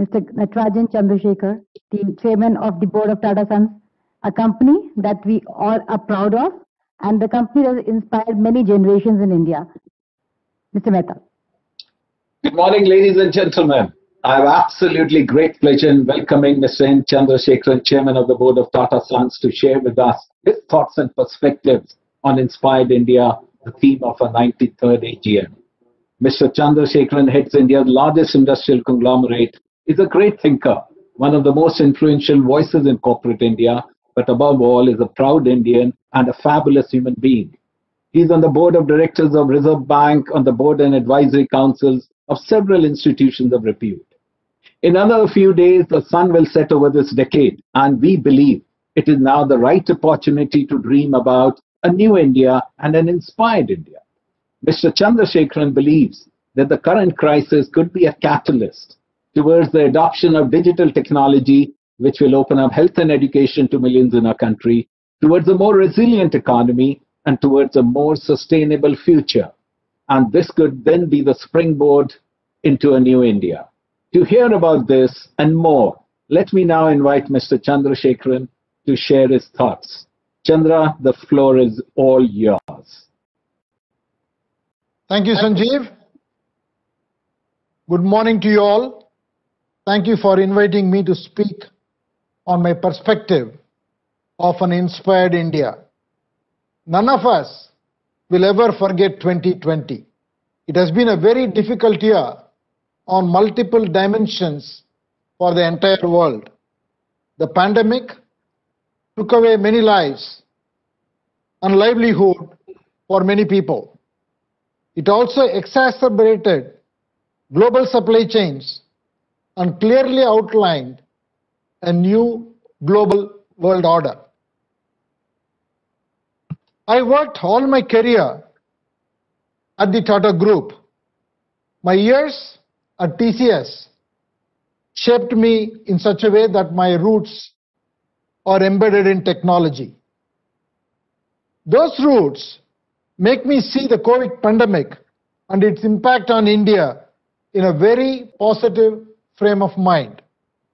Mr. Natarajan Chandrasekhar, the Chairman of the Board of Tata Sons, a company that we all are proud of, and the company that has inspired many generations in India. Mr. Mehta. Good morning, ladies and gentlemen. I have absolutely great pleasure in welcoming Mr. N. Chandrasekharan, Chairman of the Board of Tata Sons, to share with us his thoughts and perspectives on Inspired India, the theme of our 93rd AGM. Mr. Chandrasekharan heads India's largest industrial conglomerate, is a great thinker, one of the most influential voices in corporate India, but above all is a proud Indian and a fabulous human being. He is on the board of directors of Reserve Bank, on the board and advisory councils of several institutions of repute. In another few days, the sun will set over this decade, and we believe it is now the right opportunity to dream about a new India and an inspired India. Mr. Chandrasekharan believes that the current crisis could be a catalyst towards the adoption of digital technology, which will open up health and education to millions in our country, towards a more resilient economy, and towards a more sustainable future. And this could then be the springboard into a new India. To hear about this and more, let me now invite Mr. Chandrasekharan to share his thoughts. Chandra, the floor is all yours. Thank you, Sanjeev. Good morning to you all. Thank you for inviting me to speak on my perspective of an inspired India. None of us will ever forget 2020. It has been a very difficult year on multiple dimensions for the entire world. The pandemic took away many lives and livelihood for many people. It also exacerbated global supply chains and clearly outlined a new global world order. I worked all my career at the Tata Group. My years at TCS shaped me in such a way that my roots are embedded in technology. Those roots make me see the COVID pandemic and its impact on India in a very positive frame of mind.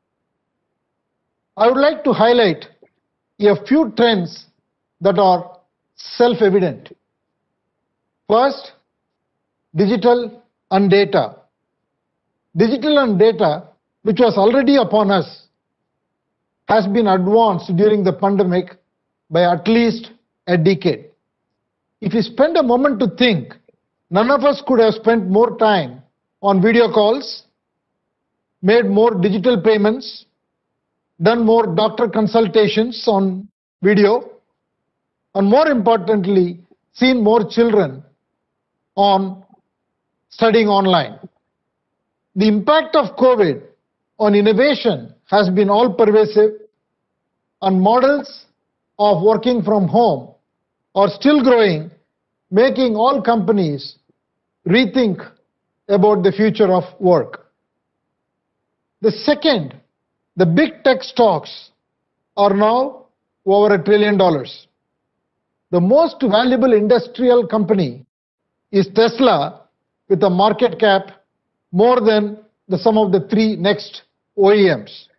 I would like to highlight a few trends that are self-evident. First, digital and data. Digital and data, which was already upon us, has been advanced during the pandemic by at least a decade. If you spend a moment to think, none of us could have spent more time on video calls, made more digital payments, done more doctor consultations on video, and more importantly, seen more children on studying online. The impact of COVID on innovation has been all pervasive, and models of working from home are still growing, making all companies rethink about the future of work. The second, the big tech stocks are now over $1 trillion. The most valuable industrial company is Tesla, with a market cap more than the sum of the three next OEMs.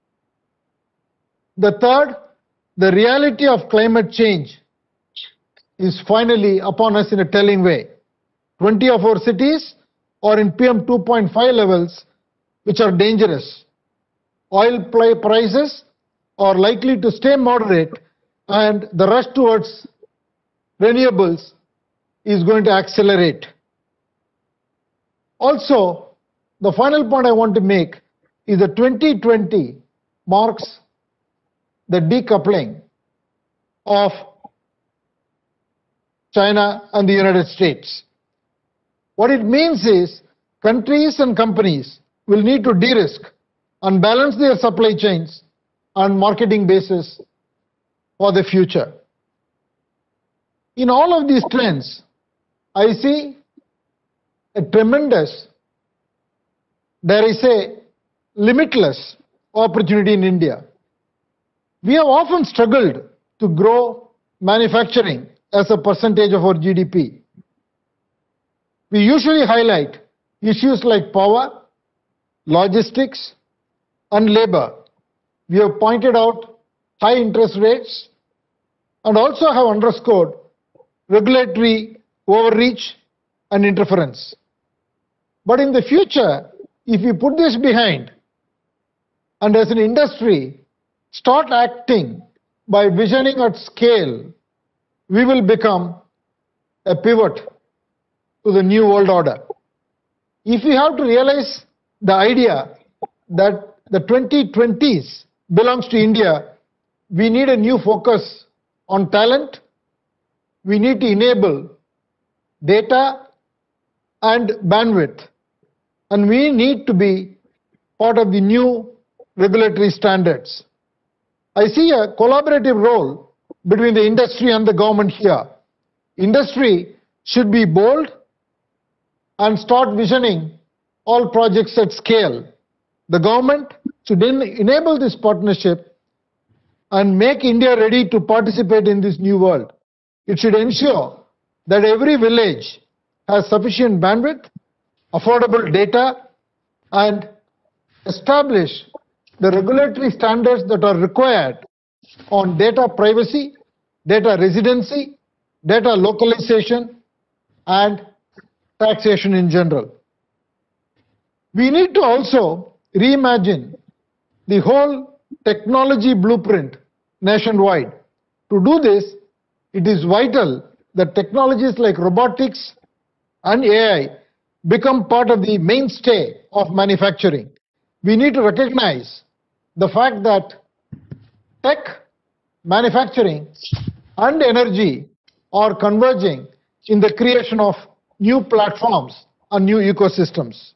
The third, the reality of climate change is finally upon us in a telling way. 20 of our cities are in PM 2.5 levels, which are dangerous. Oil prices are likely to stay moderate, and the rush towards renewables is going to accelerate. Also, the final point I want to make is that 2020 marks the decoupling of China and the United States. What it means is countries and companies will need to de-risk and balance their supply chains and marketing bases for the future. In all of these trends, I see a tremendous, dare I say, limitless opportunity in India. We have often struggled to grow manufacturing as a percentage of our GDP. We usually highlight issues like power, logistics, and labor. We have pointed out high interest rates and also have underscored regulatory overreach and interference. But in the future, if we put this behind and as an industry start acting by visioning at scale, we will become a pivot to the new world order. If we have to realize the idea that the 2020s belongs to India, we need a new focus on talent. We need to enable data and bandwidth, and we need to be part of the new regulatory standards. I see a collaborative role between the industry and the government here. Industry should be bold and start visioning all projects at scale. The government should enable this partnership and make India ready to participate in this new world. It should ensure that every village has sufficient bandwidth, affordable data, and establish the regulatory standards that are required on data privacy, data residency, data localization, and taxation in general. We need to also reimagine the whole technology blueprint nationwide. To do this, it is vital that technologies like robotics and AI become part of the mainstay of manufacturing. We need to recognize the fact that tech, manufacturing, and energy are converging in the creation of new platforms and new ecosystems.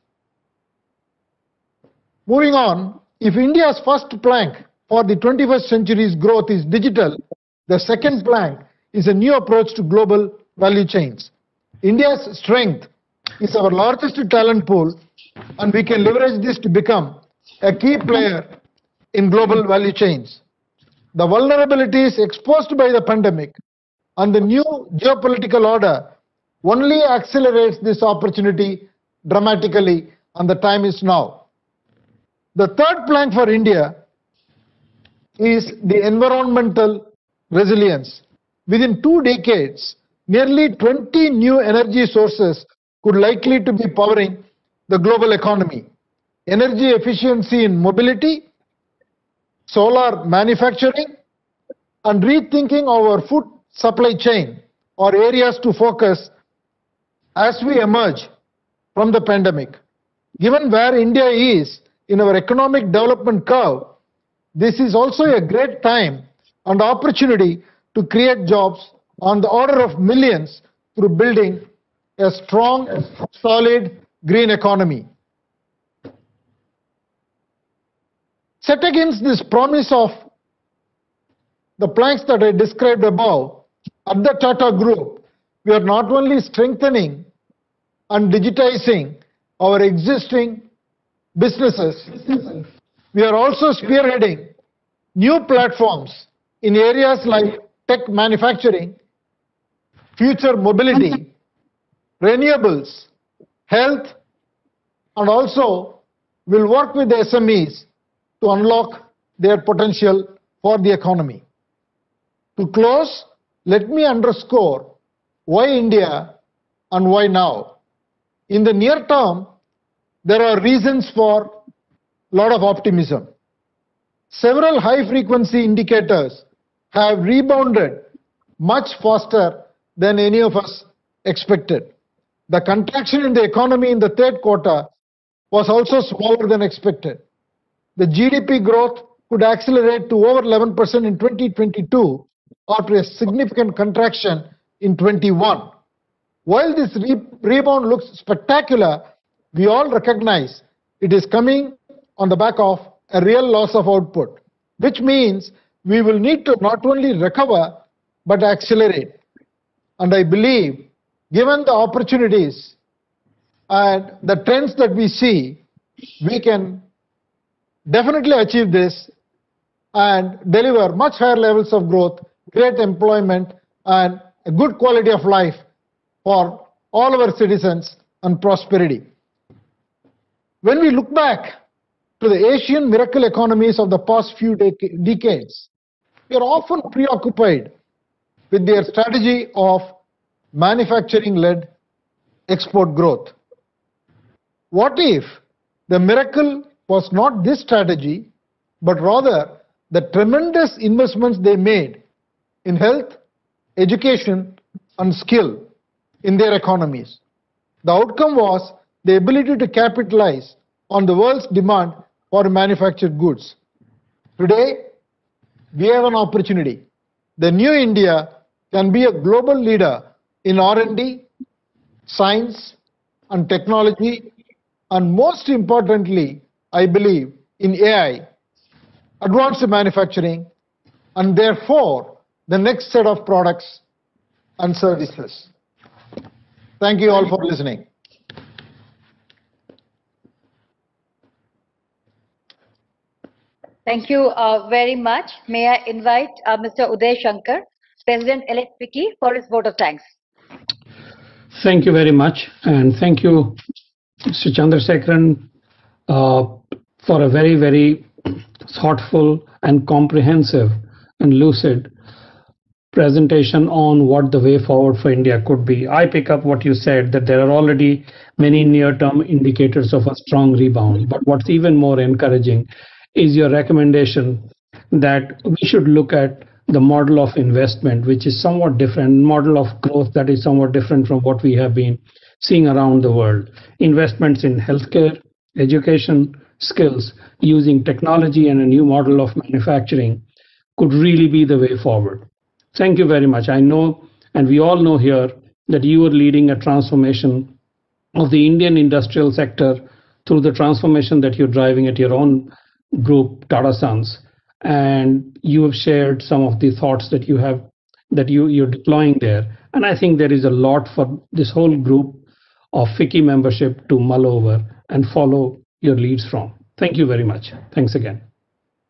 Moving on, if India's first plank for the 21st century's growth is digital, the second plank is a new approach to global value chains. India's strength is our largest talent pool, and we can leverage this to become a key player in global value chains. The vulnerabilities exposed by the pandemic and the new geopolitical order only accelerates this opportunity dramatically, and the time is now. The third plank for India is the environmental resilience. Within 2 decades, nearly 20 new energy sources could likely to be powering the global economy. Energy efficiency in mobility, solar manufacturing, and rethinking our food supply chain are areas to focus as we emerge from the pandemic. Given where India is in our economic development curve, this is also a great time and opportunity to create jobs on the order of millions through building a strong, solid green economy. Set against this promise of the planks that I described above, at the Tata Group, we are not only strengthening and digitizing our existing businesses, we are also spearheading new platforms in areas like tech manufacturing, future mobility, renewables, health, and also will work with the SMEs to unlock their potential for the economy. To close, let me underscore why India and why now. In the near term, there are reasons for a lot of optimism. Several high-frequency indicators have rebounded much faster than any of us expected. The contraction in the economy in the third quarter was also smaller than expected. The GDP growth could accelerate to over 11% in 2022 after a significant contraction in 21. While this rebound looks spectacular, we all recognize it is coming on the back of a real loss of output, which means we will need to not only recover but accelerate. And I believe, given the opportunities and the trends that we see, we can definitely achieve this and deliver much higher levels of growth, great employment, and a good quality of life for all our citizens and prosperity. When we look back to the Asian miracle economies of the past few decades, we are often preoccupied with their strategy of manufacturing-led export growth. What if the miracle was not this strategy, but rather the tremendous investments they made in health, education, and skill in their economies? The outcome was the ability to capitalize on the world's demand for manufactured goods. Today, we have an opportunity. The new India can be a global leader in R&D, science, and technology, and most importantly, I believe, in AI, advanced manufacturing, and therefore the next set of products and services. Thank you all for listening. Thank you very much. May I invite Mr. Uday Shankar, President-elect FICCI, for his vote of thanks. Thank you very much, and thank you, Mr. Chandrasekaran, for a very, very thoughtful and comprehensive and lucid presentation on what the way forward for India could be. I pick up what you said, that there are already many near-term indicators of a strong rebound. But what's even more encouraging is your recommendation that we should look at the model of investment, which is somewhat different, model of growth that is somewhat different from what we have been seeing around the world. Investments in healthcare, education, skills, using technology and a new model of manufacturing could really be the way forward. Thank you very much. I know, and we all know here, that you are leading a transformation of the Indian industrial sector through the transformation that you're driving at your own group, Tata Sons, and you have shared some of the thoughts that you have, that you're deploying there. And I think there is a lot for this whole group of FICCI membership to mull over and follow your leads from. Thank you very much. Thanks again.